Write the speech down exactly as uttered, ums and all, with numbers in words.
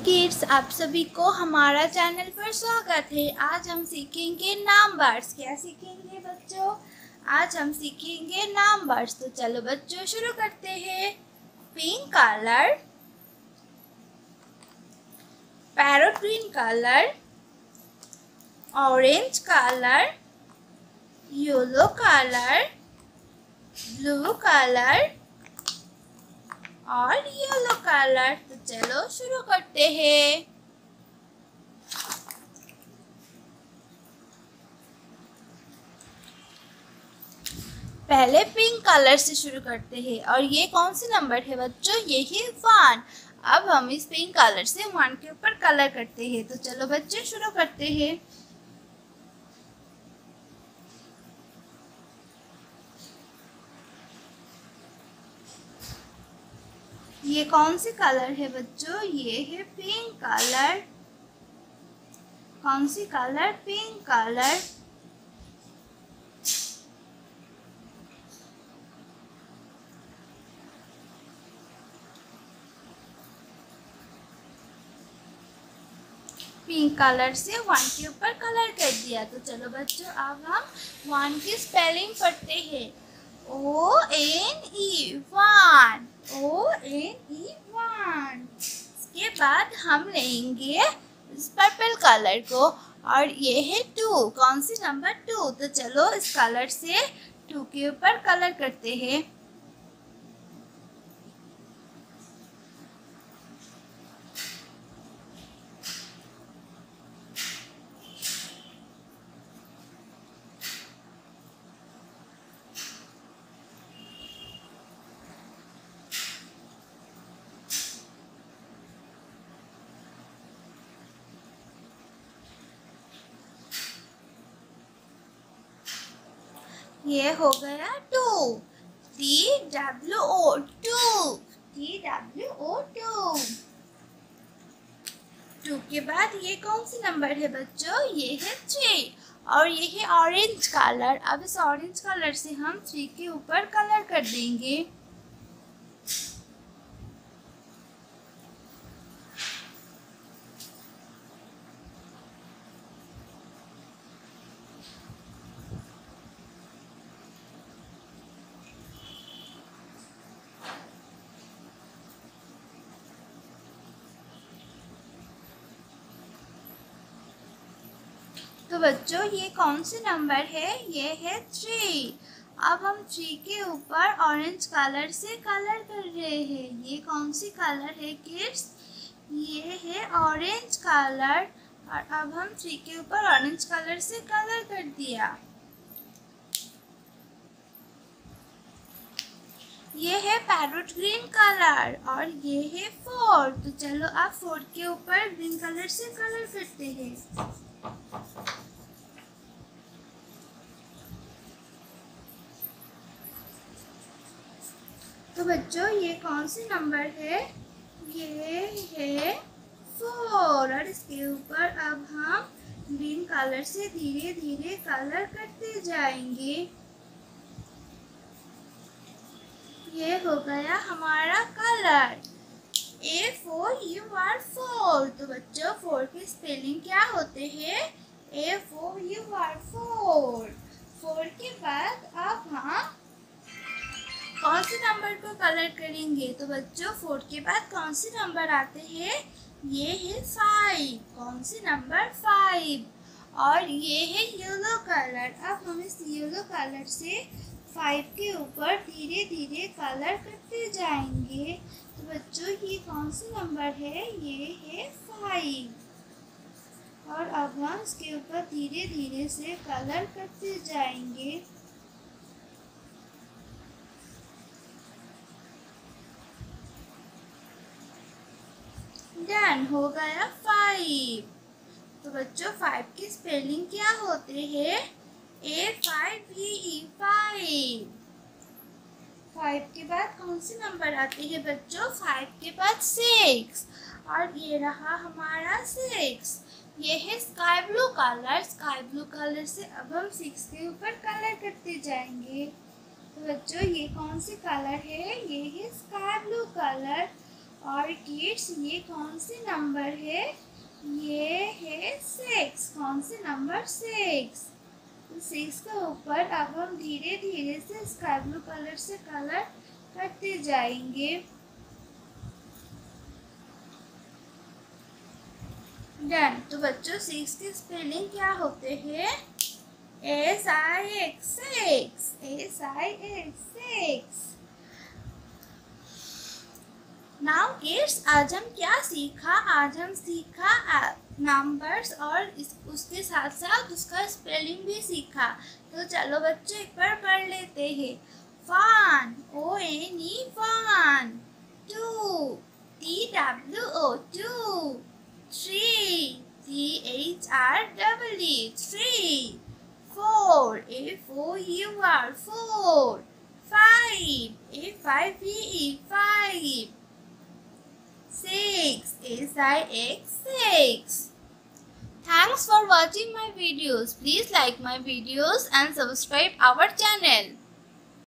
Kids, आप सभी को हमारा चैनल पर स्वागत है। आज हम सीखेंगे नंबर्स। क्या सीखेंगे बच्चों? आज हम सीखेंगे नंबर्स। तो चलो बच्चों शुरू करते हैं। Pink colour, parrot green colour, orange colour, yellow colour, blue colour और येलो कलर। तो चलो शुरू करते हैं। पहले पिंक कलर से शुरू करते हैं और ये कौन सी नंबर है बच्चों? ये है वन। अब हम इस पिंक कलर से वन के ऊपर कलर करते हैं। तो चलो बच्चे शुरू करते हैं। ये कौन सी कलर है बच्चों? ये है पिंक कलर। कौन सी colour? Pink colour. Pink colour से वन के ऊपर कलर कर दिया। तो चलो बच्चों अब हम वन की स्पेलिंग पढ़ते हैं। O N E one. O N E one. इसके बाद हम लेंगे इस पर्पल कलर को और ये है टू। कौन सी नंबर? टू। तो चलो इस कलर से टू के ऊपर कलर करते हैं। ये हो गया two. T W O two. T W O two. Two के बाद ये कौन सी नंबर है बच्चों? ये है थ्री और ये है ऑरेंज कलर। अब इस ऑरेंज कलर से हम थ्री के ऊपर कलर कर देंगे। तो बच्चों ये कौन सी नंबर है? ये है थ्री। अब हम थ्री के ऊपर ऑरेंज कलर से कलर कर रहे हैं। ये कौन सी कलर है किड्स? ये है ऑरेंज कलर और अब हम थ्री के ऊपर ऑरेंज कलर से कलर कर दिया। ये है पैरोट ग्रीन कलर और ये है फोर। तो चलो अब फोर के ऊपर ग्रीन कलर से कलर करते हैं। तो बच्चों ये कौन सी नंबर है? ये है फोर और इसके ऊपर अब हम ग्रीन कलर से धीरे धीरे कलर करते जाएंगे। ये हो गया हमारा colour. A four U R four. तो बच्चों फोर के स्पेलिंग क्या होते हैं? A four U R four. Four के बाद अब हम कौन से नंबर को कलर करेंगे? तो बच्चों फोर के बाद कौन से नंबर आते हैं? ये है फाइव। कौन सी नंबर? फाइव। और ये है येलो कलर। अब हम इस येलो कलर से फाइव के ऊपर धीरे धीरे कलर करते जाएंगे। तो बच्चों ये कौन सी नंबर है? ये है फाइव। और अब हम इसके ऊपर धीरे धीरे से कलर करते जाएंगे। डन। हो गया फाइव। तो बच्चों फाइव की स्पेलिंग क्या होते हैं? A five E five. Five के बाद कौन से नंबर आते हैं बच्चों? फाइव के बाद सिक्स और ये रहा हमारा सिक्स। ये है sky blue colour. Sky blue colour से अब हम सिक्स के ऊपर कलर करते जाएंगे। तो बच्चों ये कौन सी कलर है? ये है स्काई ब्लू कलर और किड्स ये कौन सी नंबर है? ये है सिक्स। कौन सी नंबर? सिक्स। तो सिक्स के ऊपर अब हम धीरे धीरे से स्काई ब्लू कलर से कलर करते जाएंगे। डन। तो बच्चों सिक्स के स्पेलिंग क्या होते हैं? S I X six. S I X six. Now kids आज हम क्या सीखा? आज हम सीखा नंबर्स और इस, उसके साथ साथ उसका स्पेलिंग भी सीखा। तो चलो बच्चों एक बार पढ़ लेते हैं। One, O N E one. Two, T W O two. Three, T H R double E three. Four, F O U R four. Five, A five E five. Six, S I X six. Thanks for watching my videos. Please like my videos and subscribe our channel.